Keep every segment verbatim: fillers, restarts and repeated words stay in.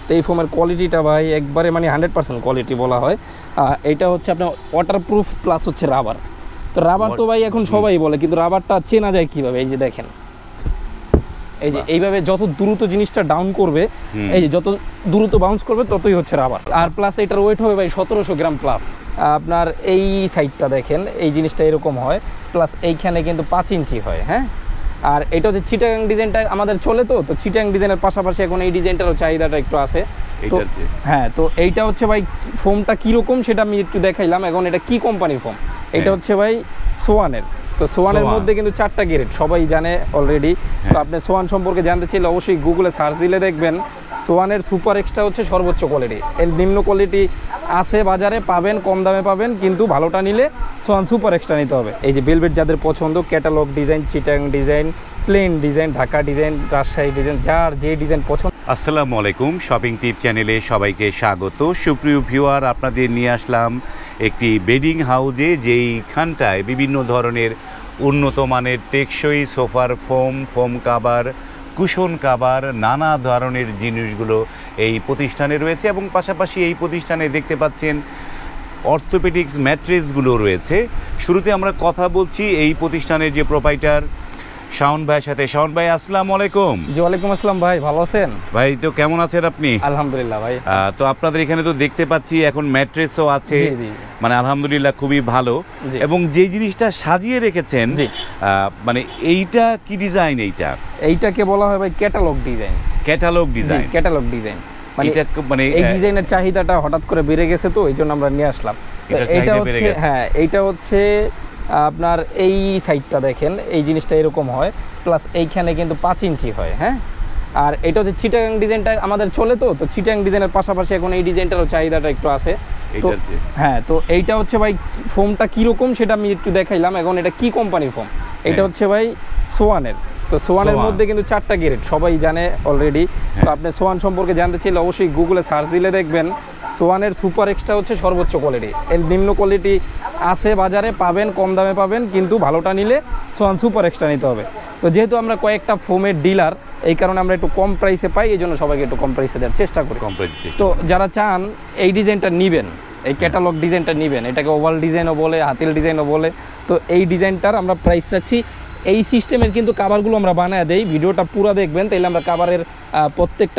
তো এই ফোমের কোয়ালিটিটা ভাই একবারে মানে হান্ড্রেড পার্সেন্ট কোয়ালিটি বলা হয়। এটা হচ্ছে আপনার ওয়াটারপ্রুফ প্লাস হচ্ছে রাবার। তো রাবার তো ভাই এখন সবাই বলে, কিন্তু রাবারটা চেনা যায় কিভাবে? এই যে দেখেন, এই যে এইভাবে যত দ্রুত জিনিসটা ডাউন করবে, এই যে যত দ্রুত বাউন্স করবে ততই হচ্ছে রাবার। আর প্লাস এটার ওয়েট হবে ভাই সতেরোশো গ্রাম প্লাস। আপনার এই সাইডটা দেখেন, এই জিনিসটা এরকম হয়, প্লাস এইখানে কিন্তু পাঁচ ইঞ্চি হয়। হ্যাঁ, আর এটা হচ্ছে চিটাগাং ডিজাইনটা আমাদের চলে, তো তো চিটাগাং ডিজাইনের পাশাপাশি এখন এই ডিজাইনটারও চাহিদাটা একটু আছে। তো হ্যাঁ, তো এইটা হচ্ছে ভাই ফোমটা কীরকম সেটা আমি একটু দেখাইলাম। এখন এটা কি কোম্পানির ফোম? এটা হচ্ছে ভাই সোয়ানের। তো সোয়ানের মধ্যে কিন্তু চারটা গ্রেড সবাই জানে অলরেডি। তো আপনি সোয়ান সম্পর্কে জানতে চাইলে অবশ্যই গুগলে সার্চ দিলে দেখবেন সোয়ানের সুপার এক্সট্রা হচ্ছে সর্বোচ্চ কোয়ালিটি। এর নিম্ন কোয়ালিটি আছে বাজারে, পাবেন কম দামে পাবেন, কিন্তু ভালোটা নিলে সোয়ান সুপার এক্সট্রা নিতে হবে। এই যে বেলভেট যাদের পছন্দ, catalogue design, Chittagong design, plain design, Dhaka design, Rajshahi design, যার যে ডিজাইন পছন্দ। আসসালামু আলাইকুম, শপিং টিপ চ্যানেলে সবাইকে স্বাগত। সুপ্রিয় ভিউয়ার, আপনাদের নিয়ে আসলাম একটি বেডিং হাউসে, যেইখানটায় বিভিন্ন ধরনের উন্নত মানের টেকসই সোফার foam, foam cover, cushion cover, নানা ধরনের জিনিসগুলো এই প্রতিষ্ঠানে রয়েছে। এবং পাশাপাশি এই প্রতিষ্ঠানে দেখতে পাচ্ছেন অর্থোপেডিক্স ম্যাট্রেসগুলো রয়েছে। শুরুতে আমরা কথা বলছি এই প্রতিষ্ঠানের যে প্রোপাইটার শাওন ভাইয়ের সাথে। শাওন ভাই, আসসালামু আলাইকুম। জি ওয়ালাইকুম আসসালাম ভাই, ভালো আছেন? ভাই তো কেমন আছেন আপনি? আলহামদুলিল্লাহ ভাই। তো আপনাদের এখানে তো দেখতে পাচ্ছি এখন ম্যাট্রেসও আছে, মানে আলহামদুলিল্লাহ খুবই ভালো। এবং যে জিনিসটা সাজিয়ে রেখেছেন, মানে এইটা কি ডিজাইন? এইটা এইটাকে বলা হয় ভাই catalogue design. Catalogue design, catalogue design মানে এটা মানে এই ডিজাইনের চাহিদাটা হঠাৎ করে বেড়ে গেছে, তো এই জন্য আমরা নিয়ে আসলাম। এটা হচ্ছে হ্যাঁ, এইটা হচ্ছে আপনার এই সাইডটা দেখেন, এই জিনিসটা এরকম হয়, প্লাস এইখানে কিন্তু পাঁচ ইঞ্চি হয়। হ্যাঁ, আর এটা হচ্ছে চিটাগাং ডিজাইনটা আমাদের চলে, তো তো চিটাগাং ডিজাইনের পাশাপাশি এখন এই ডিজাইনটারও চাহিদাটা একটু আছে। তো হ্যাঁ, তো এইটা হচ্ছে ভাই ফোমটা কীরকম সেটা আমি একটু দেখাইলাম। এখন এটা কি কোম্পানির ফোম? এটা হচ্ছে ভাই সোয়ানের। তো সোয়ানের মধ্যে কিন্তু চারটা গ্রেড সবাই জানে অলরেডি। তো আপনি সোয়ান সম্পর্কে জানতে চাইলে অবশ্যই গুগলে সার্চ দিলে দেখবেন সোয়ানের সুপার এক্সট্রা হচ্ছে সর্বোচ্চ কোয়ালিটি। এর নিম্ন কোয়ালিটি আছে বাজারে, পাবেন কম দামে পাবেন, কিন্তু ভালোটা নিলে সোয়ান সুপার এক্সট্রা নিতে হবে। তো যেহেতু আমরা কয়েকটা ফোমের ডিলার, এই কারণে আমরা একটু কম প্রাইসে পাই, এই জন্য সবাইকে একটু কম প্রাইসে দেওয়ার চেষ্টা করি। তো যারা চান এই ডিজাইনটা নেবেন, এই ক্যাটালগ ডিজাইনটা নেবেন, এটাকে ওভাল ডিজাইনও বলে, হাতিল ডিজাইনও বলে, তো এই ডিজাইনটার আমরা প্রাইস রাখছি। এই সিস্টেমের কিন্তু কাভারগুলো আমরা বানায় দেই, ভিডিওটা পুরো দেখবেন, তাইলে আমরা কাভারের প্রত্যেকটা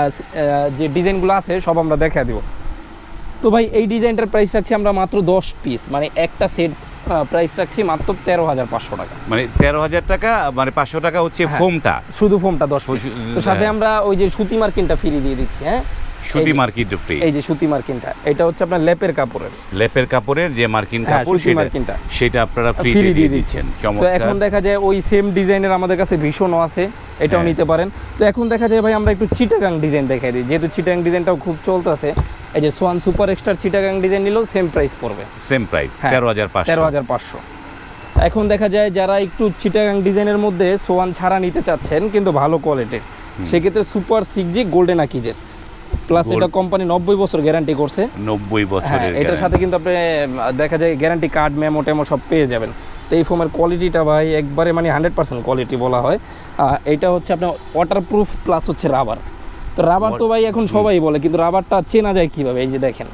যে ডিজাইনগুলো আছে সব আমরা দেখা দেব। তো ভাই এই ডিজাইনটার প্রাইস রাখছি আমরা মাত্র দশ পিস, মানে একটা সেট প্রাইস রাখছি মাত্র তেরো হাজার পাঁচশো টাকা। মানে তেরো হাজার টাকা, মানে পাঁচশো টাকা হচ্ছে ফোমটা, শুধু ফোমটা দশ পিস। তো সাথে আমরা ওই যে সুতি মার্কিনটা ফ্রি দিয়ে দিচ্ছি। হ্যাঁ, সুতি মার্কিন ফ্রি। এই যে সুতি মার্কিনটা, এটা হচ্ছে আপনার লেপের কাপড়ের, লেপের কাপড়ের যে মার্কিন কাপড়, সুতি মার্কিনটা, সেটা আপনারা ফ্রি দিয়ে দিচ্ছেন। তো এখন দেখা যায় ওই সেম ডিজাইনের আমাদের কাছে ভীষণও আছে, এটাও নিতে পারেন। তো এখন দেখা যায় ভাই আমরা একটু চিটাগাং ডিজাইন দেখাই দিই, যেহেতু চিটাগাং ডিজাইনটাও খুব চলতেছে। এই যে Swan super extra Chittagong design নিলেও সেম প্রাইস পড়বে, সেম প্রাইস তেরো হাজার পাঁচশো তেরো হাজার পাঁচশো। এখন দেখা যায় যারা একটু চিটাগাং ডিজাইনের মধ্যে সোয়ান ছাড়া নিতে চাচ্ছেন কিন্তু ভালো কোয়ালিটির, সেক্ষেত্রে সুপার সিক্স জি গোল্ডেন আকিজের প্লাস, এটা কোম্পানি নব্বই বছর গ্যারান্টি করছে। নব্বই বছরের এটার সাথে কিন্তু আপনি দেখা যায় গ্যারান্টি কার্ড, মেমো টেমো সব পেয়ে যাবেন। তো এই ফোমের কোয়ালিটিটা ভাই একবারে মানে হান্ড্রেড পার্সেন্ট কোয়ালিটি বলা হয়। এইটা হচ্ছে আপনার ওয়াটারপ্রুফ প্লাস হচ্ছে রাবার। তো রাবার তো ভাই এখন সবাই বলে, কিন্তু রাবারটা চেনা যায় কিভাবে? এই যে দেখেন,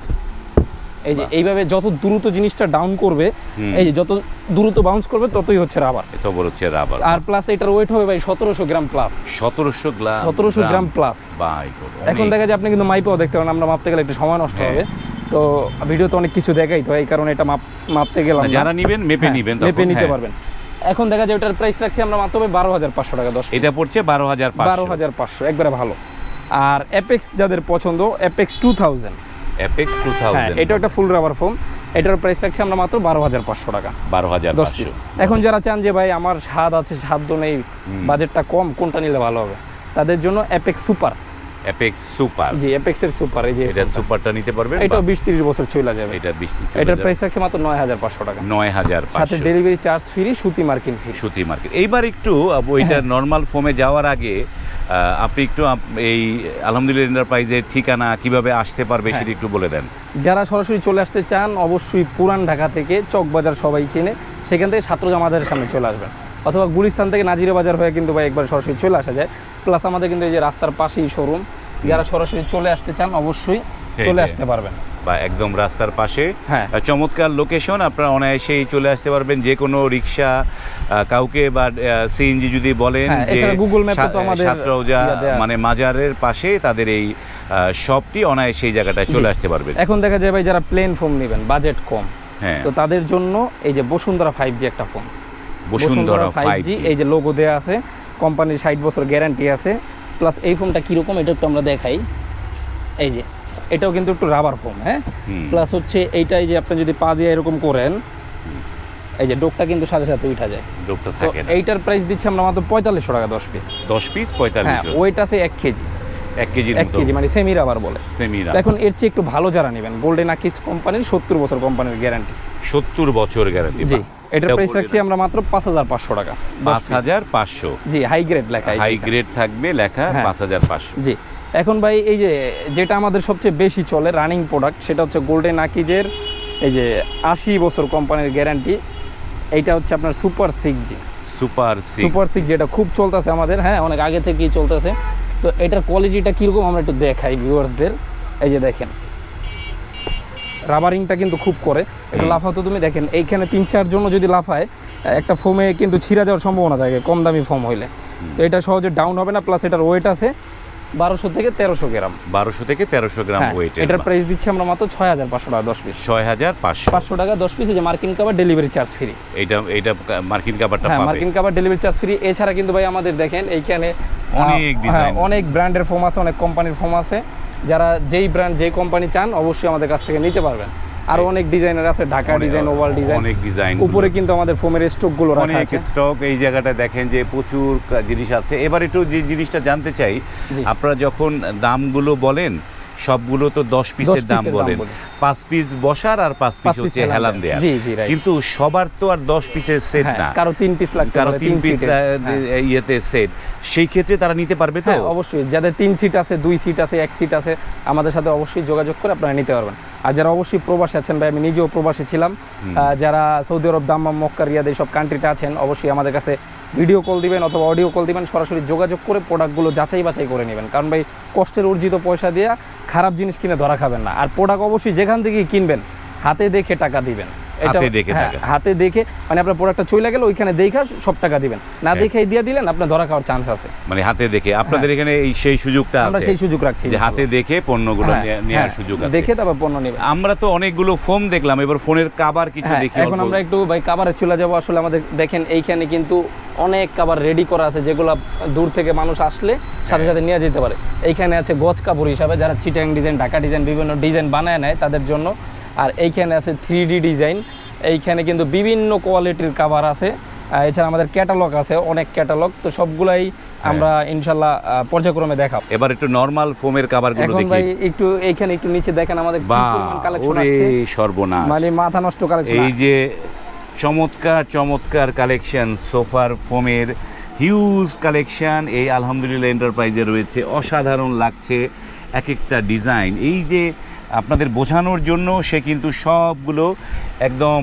এই যে এইভাবে যত দ্রুত জিনিসটা ডাউন করবে, এই যে যত দ্রুত বাউন্স করবে ততই হচ্ছে রাবার। এত বড় হচ্ছে রাবার। আর প্লাস এটার ওয়েট হবে ভাই সতেরোশো গ্রাম প্লাস। সতেরোশো গ্রাম, সতেরোশো গ্রাম প্লাস। এখন দেখা যায় আপনি কিন্তু মাইপেও দেখতে পারেন, আমরা মাপতে গেলে একটু সময় নষ্ট হবে, তো ভিডিওতে অনেক কিছু দেখাই, তো এই কারণে এটা মাপ মাপতে গেলাম। যারা নেবেন মেপে নেবেন, মেপে নিতে পারবেন। এখন দেখা যায় এটার প্রাইস রাখছি আমরা মাত্র বারো হাজার পাঁচশো টাকা। দশ এটা পড়ছে বারো হাজার বারো হাজার পাঁচশো, একবারে ভালো। আর অ্যাপেক্স যাদের পছন্দ, Apex two thousand, Apex two thousand, এটা একটা ফুল রাবার ফোম, এটার প্রাইস রাখছি আমরা মাত্র বারো হাজার পাঁচশো টাকা। বারো হাজার দশ পিস। এখন যারা চান যে ভাই আমার স্বাদ আছে, সাধ্য নেই, বাজেটটা কম, কোনটা নিলে ভালো হবে, তাদের জন্য Apex super. Apex super, G অ্যাপেক্সের সুপার, এই যে এটা সুপারটা নিতে পারবেন। এটাও বিশ তিরিশ বছর চলে যাবে। এটা বিশ, এটার প্রাইস রাখছে মাত্র নয় হাজার পাঁচশো টাকা। নয় হাজার পাঁচশো, সাথে ডেলিভারি চার্জ ফ্রি, সুতি মার্কিন ফ্রি। সুতি মার্কিন। এইবার একটু ওইটা নরমাল ফোমে যাওয়ার আগে আপনি একটু এই আলহামদুলিল্লাহ এন্টারপ্রাইজের ঠিকানা, কিভাবে আসতে পারবে সেটা একটু বলে দেন। যারা সরাসরি চলে আসতে চান অবশ্যই পুরান ঢাকা থেকে চকবাজার সবাই চেনে, সেখান থেকে ছাত্রজা মাজারের সামনে চলে আসবেন, অথবা গুলিস্তান থেকে নাজিরা বাজার হয়ে কিন্তু ভাই একবার সরাসরি চলে আসা যায়। প্লাস আমাদের কিন্তু এই যে রাস্তার পাশেই শোরুম, যারা সরাসরি চলে আসতে চান অবশ্যই চলে আসতে পারবেন, বা একদম রাস্তার পাশে। হ্যাঁ, চমৎকার লোকেশন, আপনারা অনায়াসেই চলে আসতে পারবেন। যে কোনো রিক্সা কাউকে বা সিএনজি যদি বলেন যে গুগল ম্যাপে তো আমাদের সাতরৌজা মানে মাজারের পাশে তাদের এই শপটি, অনায়াসে এই জায়গাটায় চলে আসতে পারবেন। এখন দেখা যায় ভাই যারা প্লেন ফোন নেবেন বাজেট কম, হ্যাঁ, তো তাদের জন্য এই যে বসুন্ধরা ফাইভ জি একটা ফোন, বসুন্ধরা ফাইভ জি, এই যে লোগো দেয়া আছে, কোম্পানির ষাট বছর গ্যারান্টি আছে। প্লাস এই ফোনটা কিরকম এটা একটু আমরা দেখাই। এই যে এটাও কিন্তু একটু রাবার ফোম, হ্যাঁ। প্লাস হচ্ছে এইটাই যে আপনি যদি পা দিয়ে এরকম করেন, এই যে ডোকটা কিন্তু সাথে সাথে উঠা যায়, ডোকটা থাকে না। এইটার প্রাইস দিচ্ছি আমরা মাত্র পঁয়তাল্লিশশো টাকা দশ পিস। দশ পিস পঁয়তাল্লিশ, হ্যাঁ, ওয়েট আছে এক কেজি, এক কেজি এক কেজি মানে সেমি রাবার বলে। Semi rubber. এখন এর চেয়ে একটু ভালো যারা নেবেন, গোল্ডেন আকিজ কোম্পানির সত্তর বছর কোম্পানির গ্যারান্টি। সত্তর বছর গ্যারান্টি। জি, এটার প্রাইস রাখছি আমরা মাত্র পাঁচ হাজার পাঁচশো টাকা। পাঁচ হাজার পাঁচশো। জি, হাই গ্রেড লেখা, হাই গ্রেড থাকবে লেখা, পাঁচ হাজার পাঁচশো। জি, এখন ভাই এই যে যেটা আমাদের সবচেয়ে বেশি চলে রানিং প্রোডাক্ট, সেটা হচ্ছে গোল্ডেন আকিজের এই যে আশি বছর কোম্পানির গ্যারান্টি। এইটা হচ্ছে আপনার super six G, super super six যেটা খুব চলতেছে আমাদের, হ্যাঁ, অনেক আগে থেকেই চলতেছে। তো এটার কোয়ালিটিটা কীরকম আমরা একটু দেখাই ভিউয়ার্সদের। এই যে দেখেন রাবারিংটা কিন্তু খুব করে, এটা লাফাতো তুমি দেখেন, এইখানে তিন চার জন্য যদি লাফায় একটা ফোমে কিন্তু ছিঁড়া যাওয়ার সম্ভাবনা থাকে কম দামি ফোম হইলে। তো এটা সহজে ডাউন হবে না। প্লাস এটার ওয়েট আছে বারোশো থেকে তেরোশো গ্রাম, বারোশো থেকে তেরোশো গ্রাম ওয়েট। এটার প্রাইস দিচ্ছি আমরা মাত্র ছয় হাজার পাঁচশো টাকা দশ পিস। ছয় হাজার পাঁচশো পাঁচশো টাকা দশ পিস। এই যে মার্কিন কাভার ডেলিভারি চার্জ ফ্রি। এইটা এইটা মার্কিন কাভারটা হ্যাঁ, পাবে, মার্কিন কাভার ডেলিভারি চার্জ ফ্রি। এছাড়া কিন্তু ভাই আমাদের দেখেন এইখানে অনেক ডিজাইন, অনেক ব্র্যান্ডের ফোম আছে, অনেক কোম্পানির ফোম আছে। যারা যেই ব্র্যান্ড যেই কোম্পানি চান অবশ্যই আমাদের কাছ থেকে নিতে পারবেন। আর অনেক ডিজাইনার আছে, ঢাকা ডিজাইন, ওভাল ডিজাইন, অনেক ডিজাইন। উপরে কিন্তু আমাদের ফোমের স্টক গুলো রাখা আছে, অনেক স্টক। এই জায়গাটা দেখেন যে প্রচুর জিনিস আছে। এবার একটু যে জিনিসটা জানতে চাই, আপনারা যখন দামগুলো বলেন সবগুলো তো দশ পিসের দাম বলেন, পাঁচ পিস বসার আর পাঁচ পিস হচ্ছে হেলান দেয়া, কিন্তু সবার তো আর দশ পিসের সেট না, কারো তিন পিস লাগবে, কারো তিন পিস ইয়েতে সেট। সেই ক্ষেত্রে তারা নিতে পারবে তো? অবশ্যই, যাদের তিন সিট আছে, দুই সিট আছে, এক সিট আছে, আমাদের সাথে অবশ্যই যোগাযোগ করে আপনারা নিতে পারবেন। আর যারা অবশ্যই প্রবাসী আছেন, ভাই আমি নিজেও প্রবাসী ছিলাম, যারা Saudi Arab, Dammam, Mecca, Riyadh এইসব কান্ট্রিতে আছেন, অবশ্যই আমাদের কাছে ভিডিও কল দিবেন অথবা অডিও কল দিবেন, সরাসরি যোগাযোগ করে প্রোডাক্টগুলো যাচাই বাছাই করে নেবেন। কারণ ভাই কষ্টের অর্জিত পয়সা দিয়ে খারাপ জিনিস কিনে ধরা খাবেন না। আর প্রোডাক্ট অবশ্যই যেখান থেকেই কিনবেন হাতে দেখে টাকা দিবেন। এটা হাতে দেখে মানে আপনার প্রোডাক্টটা চলে গেল ওইখানে দেখা সব টাকা দিবেন, না দেখেই দিয়ে দিলেন আপনার ধরা খাওয়ার চান্স আছে। মানে হাতে দেখে আপনাদের এখানে এই সেই সুযোগটা আমরা সেই সুযোগ রাখছি যে হাতে দেখে পণ্যগুলো নেওয়ার সুযোগ আছে, দেখে তারপর পণ্য নেবেন। আমরা তো অনেকগুলো ফোম দেখলাম, এবার ফোনের কভার কিছু দেখি। এখন আমরা একটু ভাই কভারে চলে যাব। আসলে আমাদের দেখেন এইখানে কিন্তু অনেক কভার রেডি করা আছে, যেগুলো দূর থেকে মানুষ আসলে সাথে সাথে নিয়ে যেতে পারে। এইখানে আছে গজ কাপড় হিসাবে, যারা চিটাং ডিজাইন, ঢাকা ডিজাইন, বিভিন্ন ডিজাইন বানায় নেয় তাদের জন্য। আর এইখানে আছে থ্রি ডি ডিজাইন, এইখানে কিন্তু বিভিন্ন কোয়ালিটির কভার আছে। এছাড়া আমাদের ক্যাটালগ আছে, অনেক ক্যাটালগ। তো সবগুলাই আমরা ইনশাআল্লাহ পর্যায়ক্রমে দেখাবো। এবার একটু নরমাল ফোমের কভারগুলো দেখি। এখন ভাই একটু এইখানে একটু নিচে দেখেন আমাদের কি পরিমাণ কালেকশন আছে। ওরে সর্বনাশ, মানে মাথা নষ্ট কালেকশন। এই যে চমৎকার চমৎকার কালেকশন, সোফার ফোমের হিউজ কালেকশন এই আলহামদুলিল্লাহ এন্টারপ্রাইজে রয়েছে। অসাধারণ লাগছে এক একটা ডিজাইন। এই যে আপনাদের বোঝানোর জন্য সে কিন্তু সবগুলো একদম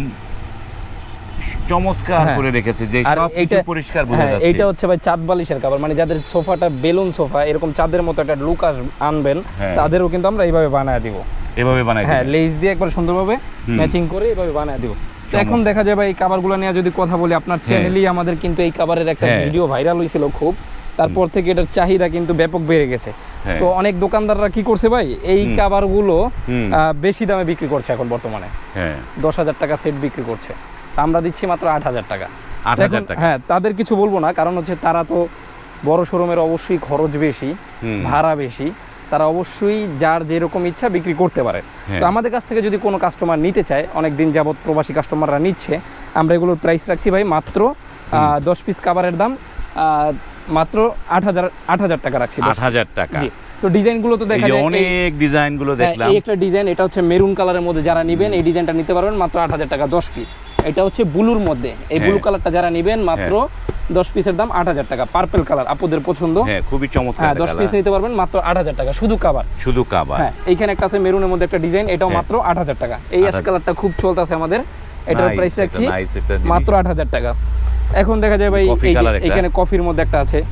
চমৎকার করে রেখেছে, যে সব কিছু পরিষ্কার বোঝা যাচ্ছে। এইটা হচ্ছে ভাই চাঁদ বালিশের কভার, মানে যাদের সোফাটা বেলুন সোফা, এরকম চাঁদের মতো একটা লুক আনবেন, তাদেরও কিন্তু আমরা এইভাবে বানায় দিব। এভাবে বানায়, হ্যাঁ, লেস দিয়ে একবার সুন্দরভাবে ম্যাচিং করে এইভাবে বানায় দিব। তো এখন দেখা যায় ভাই এই কভারগুলো নিয়ে যদি কথা বলি, আপনার চ্যানেলেই আমাদের কিন্তু এই কভারের একটা ভিডিও ভাইরাল হয়েছিল খুব, তারপর থেকে এটার চাহিদা কিন্তু ব্যাপক বেড়ে গেছে। তো অনেক দোকানদাররা কি করছে ভাই, এই কভারগুলো বেশি দামে বিক্রি করছে এখন বর্তমানে, দশ হাজার টাকা সেট বিক্রি করছে। আমরা দিচ্ছি মাত্র আট হাজার টাকা। হ্যাঁ, তাদের কিছু বলবো না, কারণ হচ্ছে তারা তো বড় শোরুমের অবশ্যই খরচ বেশি, ভাড়া বেশি, তারা অবশ্যই যার যেরকম ইচ্ছা বিক্রি করতে পারে। তো আমাদের কাছ থেকে যদি কোনো কাস্টমার নিতে চায়, অনেক দিন যাবত প্রবাসী কাস্টমাররা নিচ্ছে, আমরা এগুলোর প্রাইস রাখছি ভাই মাত্র দশ পিস কভারের দাম মাত্র আট হাজার আট হাজার টাকা রাখছি। আট হাজার টাকা। জি, তো ডিজাইনগুলো তো দেখা যায়, অনেক ডিজাইনগুলো দেখলাম। এই একটা ডিজাইন, এটা হচ্ছে মেরুন কালারের মধ্যে, যারা নেবেন এই ডিজাইনটা নিতে পারবেন মাত্র আট হাজার টাকা দশ পিস। এটা হচ্ছে ব্লুর মধ্যে, এই ব্লু কালারটা যারা নেবেন মাত্র দশ পিসের দাম আট হাজার টাকা। পার্পল কালার আপুদের পছন্দ, হ্যাঁ খুবই চমৎকার। হ্যাঁ, দশ পিস নিতে পারবেন মাত্র আট হাজার টাকা, শুধু কভার, শুধু কভার। হ্যাঁ, এইখানে একটা আছে মেরুনের মধ্যে একটা ডিজাইন, এটাও মাত্র আট হাজার টাকা। এই অ্যাশ কালারটা খুব চলতেছে আমাদের, এটার প্রাইস রাখছি মাত্র আট হাজার টাকা। এখন দেখা যায় ভাই এখানে কফির মধ্যে একটা আছে,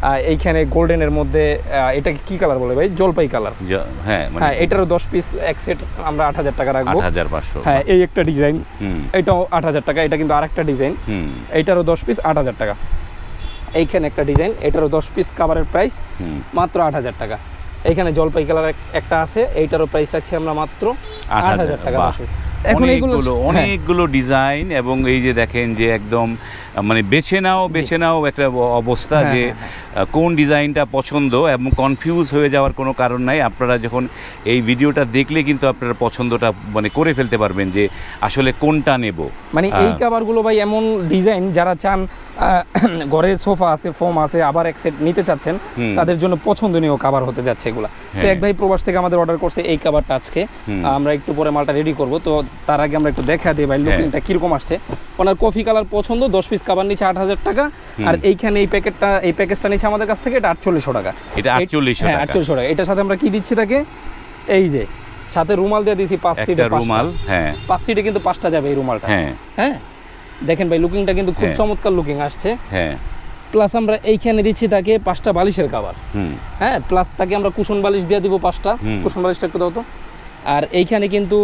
এইখানে গোল্ডেনের মধ্যে আহ, এটাকে কি কালার বলে ভাই, জলপাই কালার। জ- হ্যাঁ মানে হ্যাঁ, এটারও দশ পিস এক সেট আমরা আট হাজার টাকা রাখবো। আট হাজার পাঁচশো। হ্যাঁ, এই একটা ডিজাইন, হুম এটাও আট হাজার টাকা। এটা কিন্তু আরেকটা ডিজাইন, হুম এইটারও দশ পিস আট হাজার টাকা। এইখানে একটা ডিজাইন, এটারও দশ পিস কাভারের প্রাইস হুম মাত্র আট হাজার টাকা। এইখানে জলপাই কালার একটা আছে, এইটারও প্রাইস রাখছি আমরা মাত্র আট হাজার টাকা বাহ। দশ পিস। এখন এইগুলো অনেকগুলো হ্যাঁ, অনেকগুলো ডিজাইন, এবং এই যে দেখেন যে একদম আহ, মানে বেছে নাও বেছে নাও একটা অ- অবস্থা হ্যাঁ, যে হ্যাঁ, আহ, কোন ডিজাইনটা পছন্দ, এবং কনফিউজ হয়ে যাওয়ার কোনো কারণ নাই। আপনারা যখন এই ভিডিওটা দেখলে কিন্তু আপনারা পছন্দটা মানে করে ফেলতে পারবেন যে আসলে কোনটা নেব। মানে এই আহ, কাভারগুলো ভাই এমন ডিজাইন, যারা চান আহ, ঘরে সোফা আছে, ফোম আছে, আবার এক সেট নিতে চাচ্ছেন, হুম। তাদের জন্য পছন্দনীয় কাভার হতে যাচ্ছে এগুলা। তো হ্যাঁ। এক ভাই প্রবাস থেকে আমাদের অর্ডার করছে এই কাভারটা আজকে। হুম। আমরা একটু পরে মালটা রেডি করব, তো তার আগে আমরা একটু দেখা দিই ভাই হ্যাঁ। লুকিংটা কিরকম আসছে। ওনার কফি কালার পছন্দ, দশ পিস কাভার নিচে আট হাজার টাকা। আর এইখানে এই প্যাকেটটা, এই প্যাকেজটা নিচে আমাদের কাছ থেকে এটা আটচল্লিশশো টাকা। এটা আটচল্লিশশো হ্যাঁ, টাকা। আটচল্লিশশো টাকা। এটার সাথে আমরা কি দিচ্ছি তাকে, এই যে সাথে রুমাল দিয়ে দিয়েছি পাঁচ সিটে, একটা রুমাল, হ্যাঁ পাঁচ সিটে কিন্তু পাঁচটা যাবে এই রুমালটা। হ্যাঁ হ্যাঁ, দেখেন ভাই লুকিংটা কিন্তু খুব হ্যাঁ। চমৎকার লুকিং আসছে। হ্যাঁ প্লাস আমরা এইখানে দিচ্ছি তাকে পাঁচটা বালিশের কাভার। হুম হ্যাঁ, প্লাস তাকে আমরা কুশন বালিশ দিয়ে দিব পাঁচটা। হুম। কুশন বালিশটা একটু দাও তো। আর এইখানে কিন্তু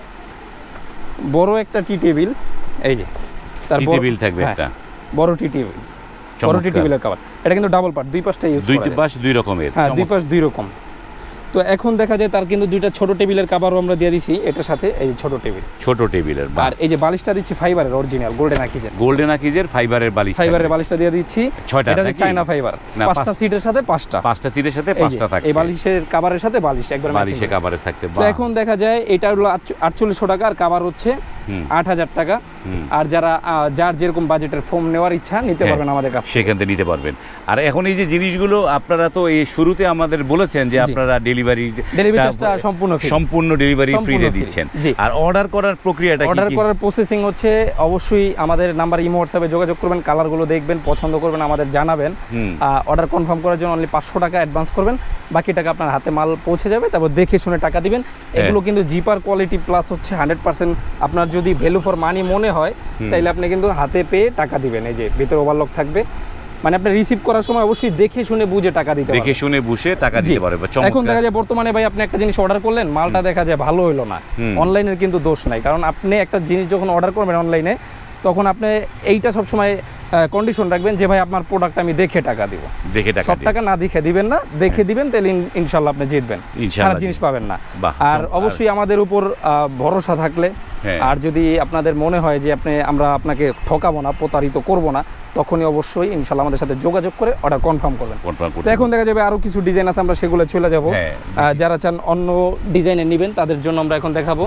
বড় একটা টি টেবিল, এই যে তার টি বড়- টেবিল থাকবে হ্যাঁ, একটা, বড় টি টেবিল, বড় টি চমৎকার। টেবিলের কাভার। এটা কিন্তু ডাবল পার্ট, দুই পাশটা ইউজ দুই করা যায়। পাশ দুই রকমের, হ্যাঁ, দুই চমৎকার। পাশ দুই রকম। তো এখন দেখা যায় তার কিন্তু দুইটা ছোট টেবিলের কাভারও আমরা দিয়ে দিছি এটার সাথে, এই যে ছোট টেবিল। ছোট টেবিলের, আর এই যে বালিশটা দিচ্ছি ফাইবারের অরিজিনাল গোল্ডেন আকিজের, গোল্ডেন আকিজের ফাইবারের বালিশ ফাইবারের থাকবে। বালিশটা দিয়ে দিচ্ছি। ছয়টা এটা হচ্ছে নাকি? চায়না ফাইবার, না, পাঁচটা পাঁচ- সিটের সাথে পাঁচটা। পাঁচটা সিটের সাথে এই যে, পাঁচটা থাকছে, এই বালিশের কাভারের সাথে বালিশ একবার বালিশে কাভারে থাকতে। তো এখন দেখা যায় এটা হলো আটচল্লিশশো টাকা, আর কাভার হচ্ছে হুম। আট হাজার টাকা। হুম। আর যারা আহ, যার যেরকম বাজেটের ফোম নেওয়ার ইচ্ছা নিতে হ্যাঁ, পারবেন আমাদের কাছ থেকে। সেখান থেকে নিতে পারবেন। আর এখন এই যে জিনিসগুলো আপনারা তো এই শুরুতে আমাদের বলেছেন যে জি। আপনারা ডেলিভারি ডেলিভারি চার্জটা সম্পূর্ণ ফ্রি। সম্পূর্ণ ডেলিভারি সম্পূর্ণ ফ্রিতে free, দিচ্ছেন। জি। আর অর্ডার করার প্রক্রিয়াটা কি অর্ডার কি? করার প্রসেসিং হচ্ছে অবশ্যই আমাদের নাম্বার ইমো হোয়াটসঅ্যাপে যোগাযোগ করবেন, কালারগুলো দেখবেন, পছন্দ করবেন, আমাদের জানাবেন। হুম। অর্ডার কনফার্ম করার জন্য অনলি পাঁচশো টাকা অ্যাডভান্স করবেন, বাকি টাকা আপনার হাতে মাল পৌঁছে যাবে, তারপর দেখে শুনে টাকা দিবেন। এগুলো কিন্তু জিপার কোয়ালিটি প্লাস হচ্ছে হান্ড্রেড পার্সেন্ট আপনার যদি ভ্যালু ফর মানি মনে হয় তাইলে আপনি কিন্তু হাতে পেয়ে টাকা দিবেন। এই যে ভিতরে ওভারলক থাকবে, মানে আপনি রিসিভ করার সময় অবশ্যই দেখে শুনে বুঝে টাকা দিতে দেখে পারবেন। শুনে বুঝে টাকা জি। দিতে পারবে। এখন দেখা যায় বর্তমানে ভাই আপনি একটা জিনিস অর্ডার করলেন, মালটা দেখা যায় ভালো হলো না, হুম। অনলাইনের কিন্তু দোষ নাই। কারণ আপনি একটা জিনিস যখন অর্ডার করবেন অনলাইনে, তখন আপনি এইটা সবসময় কন্ডিশন রাখবেন যে ভাই আপনার প্রোডাক্ট আমি দেখে টাকা দিব। দেখে টাকা সব দিবে। টাকা না দেখে দিবেন না, দেখে দিবেন, তাহলে ইন- ইনশাল্লাহ আপনি জিতবেন, ইনশাআল্লাহ খারাপ জিনিস পাবেন না। বাহ, আর চমৎকার। অবশ্যই আমাদের উপর আহ, ভরসা থাকলে, হ্যাঁ। আর যদি আপনাদের মনে হয় যে আপনি আমরা আপনাকে ঠকাবো না, প্রতারিত করব না, তখনই অবশ্যই ইনশাল্লাহ আমাদের সাথে যোগাযোগ করে অর্ডার কনফার্ম করবেন। Confirm করতে তো এখন দেখা যাবে আরো কিছু ডিজাইন আছে, আমরা সেগুলো চলে যাব। হ্যাঁ, আহ, যারা চান অন্য ডিজাইনে নেবেন তাদের জন্য আমরা এখন দেখাবো।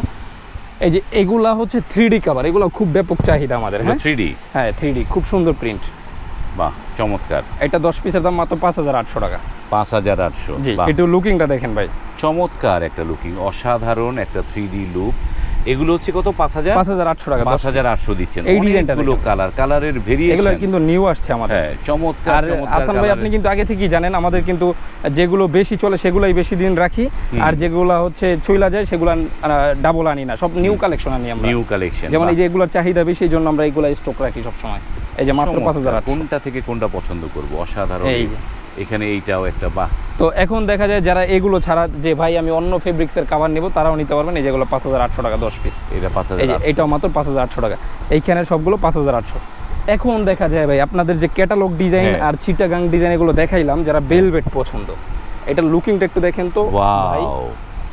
এই যে এগুলা হচ্ছে থ্রি ডি কাভার, এগুলো খুব ব্যাপক চাহিদা আমাদের। হ্যাঁ, থ্রি ডি। হ্যাঁ থ্রি ডি খুব সুন্দর প্রিন্ট। বাহ, চমৎকার। এটা দশ পিসের দাম মাত্র পাঁচ হাজার আটশো টাকা। পাঁচ হাজার আটশো। জি, বাহ, একটু লুকিংটা দেখেন ভাই, চমৎকার একটা লুকিং, অসাধারণ একটা থ্রি ডি লুক। এগুলো হচ্ছে কত? পাঁচ হাজার পাঁচ হাজার আটশো টাকা। পাঁচ হাজার আটশো দিচ্ছেন। এই ডিজাইনটা অনেকগুলো দেখেন। কালার, কালারের এগুলো ভেরিয়েশন কিন্তু নিউ আসছে আমাদের। হ্যাঁ, চমৎকার আর চমৎকার আসান ভাই colour-এর। আপনি কিন্তু আগে থেকেই জানেন আমাদের কিন্তু যেগুলো বেশি চলে সেগুলোই বেশি দিন রাখি, আর যেগুলো হচ্ছে চইলা যায় সেগুলো ডাবল আনি না, সব নিউ কালেকশন আনি আমরা। নিউ কালেকশন, যেমন এই যে এগুলোর চাহিদা বেশি, এই জন্য আমরা এগুলো স্টক রাখি সব সময়। এই যে মাত্র পাঁচ হাজার আটশো। কোনটা থেকে কোনটা পছন্দ করব? অসাধারণ। এই যে এখানে এইটাও একটা, বাহ। তো এখন দেখা যায় যারা এগুলো ছাড়া যে ভাই আমি অন্য ফেব্রিক্সের কাভার নেব, তারাও নিতে পারবেন। এই যেগুলো পাঁচ হাজার আটশো টাকা দশ পিস, এটা পাঁচ এই যে হাজার এইটাও মাত্র পাঁচ হাজার আটশো টাকা। এইখানে সবগুলো পাঁচ হাজার আটশো। এখন দেখা যায় ভাই আপনাদের যে ক্যাটালগ ডিজাইন হ্যাঁ। আর চিটাগাং ডিজাইন এগুলো দেখাইলাম, যারা বেলভেট পছন্দ, এটার লুকিংটা একটু দেখেন তো ভাই, ওয়াও,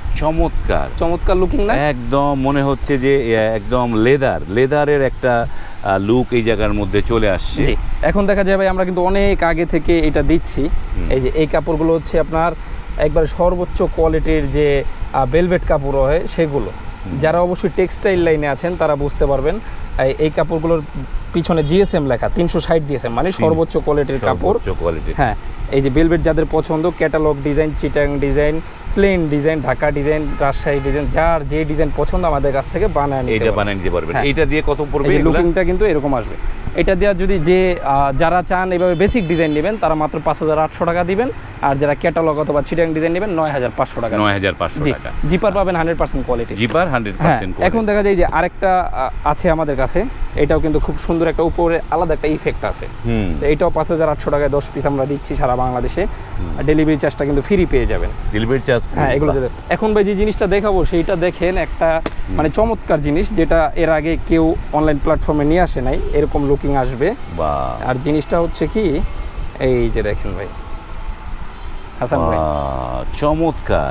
চমৎকার চমৎকার লুকিং না? একদম মনে হচ্ছে যে এ, একদম লেদার লেদারের একটা লুক এই জায়গার মধ্যে চলে আসছে। জি, এখন দেখা যায় ভাই আমরা কিন্তু অনেক আগে থেকে এটা দিচ্ছি। এই যে এই কাপড়গুলো হচ্ছে আপনার একবার সর্বোচ্চ কোয়ালিটির যে ভেলভেট কাপড় হয় সেগুলো। যারা অবশ্যই টেক্সটাইল লাইনে আছেন তারা বুঝতে পারবেন। এই- এই কাপড়গুলোর পিছনে জিএসএম লেখা, তিনশো ষাট জিএসএম, মানে সর্বোচ্চ কোয়ালিটির কাপড়। কোয়ালিটি। হ্যাঁ, এই যে ভেলভেট যাদের পছন্দ, ক্যাটালগ ডিজাইন, চিটাং design, plain design, Dhaka design, Rajshahi design, যার যে ডিজাইন পছন্দ আমাদের কাছ থেকে বানায় নিতে এটা পারবেন। বানিয়ে নিতে পারবেন। হ্যাঁ। এইটা দিয়ে কত পড়বে? এই লুকিংটা কিন্তু এরকম আসবে। এটা দেওয়া যদি যে আহ, যারা চান এভাবে বেসিক ডিজাইন নেবেন তারা মাত্র পাঁচ হাজার আটশো টাকা দিবেন, আর যারা ক্যাটালগ অথবা চিটাং ডিজাইন নেবেন নয় হাজার পাঁচশো টাকা। নয় হাজার পাঁচশো জি, টাকা। জিপার পাবেন hundred percent quality. Zipper hundred হ্যাঁ, পার্সেন্ট। এখন দেখা যায় যে আরেকটা আহ, আছে আমাদের কাছে, এটাও কিন্তু খুব সুন্দর একটা উপরে আলাদা একটা ইফেক্ট আছে। হুম। তো এটাও পাঁচ হাজার আটশো টাকায় দশ পিস আমরা দিচ্ছি সারা বাংলাদেশে। ডেলিভারি চার্জটা কিন্তু ফ্রি পেয়ে যাবেন। Delivery charge? হ্যাঁ, এগুলো যদি এখন ভাই যে জিনিসটা দেখাবো সেইটা দেখেন, একটা মানে চমৎকার জিনিস যেটা এর আগে কেউ অনলাইন প্ল্যাটফর্মে নিয়ে আসে নাই, এরকম লুকিং আসবে। বা আর জিনিসটা হচ্ছে কি, এই যে দেখেন ভাই হাসান ভাই, চমৎকার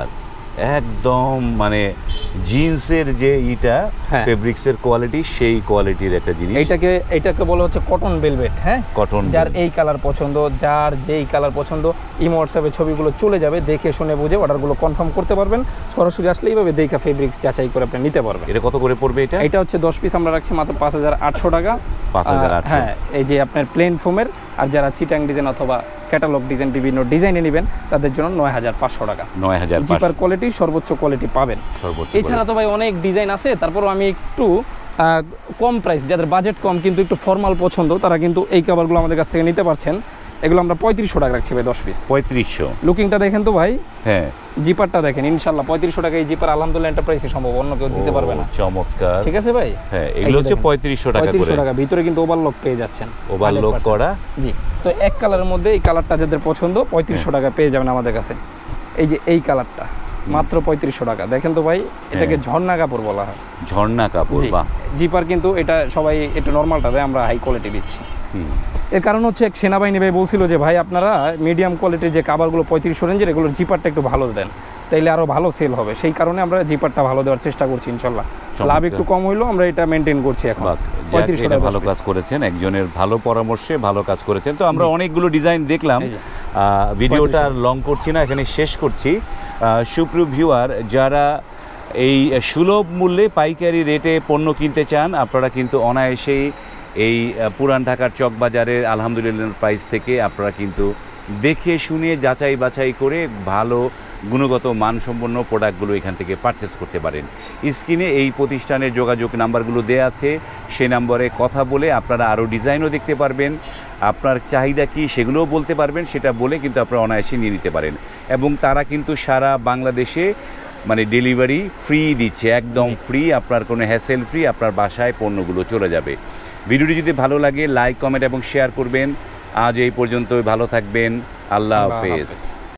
একদম, মানে জিন্সের যে ইটা হ্যাঁ। ফেব্রিক্সের কোয়ালিটি, সেই কোয়ালিটির একটা জিনিস। এইটাকে এইটাকে বলা হচ্ছে কটন ভেলভেট। হ্যাঁ, কটন। যার এই কালার পছন্দ, যার যেই কালার পছন্দ, ইমো হোয়াটসঅ্যাপে ছবিগুলো চলে যাবে, দেখে শুনে বুঝে অর্ডারগুলো কনফার্ম করতে পারবেন। সরাসরি আসলে এইভাবে দেখে ফেব্রিক্স যাচাই করে আপনি নিতে পারবেন। এটা কত করে পড়বে এটা? এটা হচ্ছে দশ পিস আমরা রাখছি মাত্র পাঁচ হাজার আটশো টাকা। পাঁচ হাজার আটশো। হ্যাঁ, এই যে আপনার প্লেন ফোমের, আর যারা চিটাং ডিজাইন অথবা ক্যাটালগ ডিজাইন বিভিন্ন ডিজাইনে নেবেন তাদের জন্য নয় হাজার পাঁচশো টাকা। নয় হাজার জিপার কোয়ালিটি সর্বোচ্চ কোয়ালিটি পাবেন। সর্বোচ্চ। এছাড়া তো ভাই অনেক ডিজাইন আছে, তারপরও আমি একটু আহ, কম প্রাইস, যাদের বাজেট কম কিন্তু একটু ফর্মাল পছন্দ, তারা কিন্তু এই কাভারগুলো আমাদের কাছ থেকে নিতে পারছেন। এগুলো আমরা পঁয়ত্রিশশো টাকা রাখছি ভাই দশ পিস। পঁয়ত্রিশশো। লুকিংটা দেখেন তো ভাই, হ্যাঁ, জিপারটা দেখেন, ইনশাল্লাহ পঁয়ত্রিশশো টাকা এই জিপার আলহামদুলিল্লাহ এন্টারপ্রাইজে সম্ভব, অন্য কেউ দিতে পারবে না। ও, চমৎকার। ঠিক আছে ভাই, হ্যাঁ, এগুলো হচ্ছে পঁয়ত্রিশশো টাকা করে। পঁয়ত্রিশশো টাকা ভিতরে কিন্তু ওভারলক পেয়ে যাচ্ছেন। ওভারলক করা। জি, তো এক কালারের মধ্যে এই কালারটা যাদের পছন্দ পঁয়ত্রিশশো টাকা পেয়ে যাবেন আমাদের কাছে। এই যে এই কালারটা মাত্র পঁয়ত্রিশশো টাকা। দেখেন তো ভাই, এটাকে ঝর্ণা কাপড় বলা হয়। ঝর্ণা কাপড়। জি, বাহ। জিপার কিন্তু এটা সবাই একটু নর্মালটা দেয়, আমরা হাই কোয়ালিটি দিচ্ছি। হুম। এর কারণ হচ্ছে এক সেনাবাহিনী ভাই বলছিল যে ভাই আপনারা মিডিয়াম কোয়ালিটির যে কাভারগুলো পঁয়ত্রিশশো রেঞ্জের, এগুলোর জিপারটা একটু ভালো দেন, তাইলে আরও ভালো সেল হবে। সেই কারণে আমরা জিপারটা ভালো দেওয়ার চেষ্টা করছি। ইনশাল্লাহ লাভ একটু কম হইলেও আমরা এটা মেনটেন করছি এখন। পঁয়ত্রিশশো এটা টাকা ভালো কাজ করেছেন, একজনের ভালো পরামর্শে ভালো কাজ করেছেন। তো আমরা অনেকগুলো ডিজাইন দেখলাম, এই যে। আহ, ভিডিওটা আর লং করছি না, এখানে শেষ করছি। আহ, সুপ্রিয় ভিউয়ার, যারা এই সুলভ মূল্যে পাইকারি রেটে পণ্য কিনতে চান, আপনারা কিন্তু অনায়াসেই এই আহ, পুরান ঢাকার চকবাজারের আলহামদুলিল্লাহ প্রাইস থেকে আপনারা কিন্তু দেখে শুনে যাচাই বাছাই করে ভালো গুণগত মানসম্পন্ন প্রোডাক্টগুলো এখান থেকে পারচেস করতে পারেন। স্ক্রিনে এই প্রতিষ্ঠানের যোগাযোগ নাম্বারগুলো দেওয়া আছে, সেই নাম্বারে কথা বলে আপনারা আরও ডিজাইনও দেখতে পারবেন, আপনার চাহিদা কি সেগুলোও বলতে পারবেন, সেটা বলে কিন্তু আপনারা অনায়াসে নিয়ে নিতে পারেন। এবং তারা কিন্তু সারা বাংলাদেশে মানে ডেলিভারি ফ্রি দিচ্ছে, একদম ফ্রি, আপনার কোনো হ্যাসেল ফ্রি, আপনার বাসায় পণ্যগুলো চলে যাবে। ভিডিওটি যদি ভালো লাগে লাইক, কমেন্ট এবং শেয়ার করবেন। আজ এই পর্যন্তই, ভালো থাকবেন, আল্লাহ হাফেজ।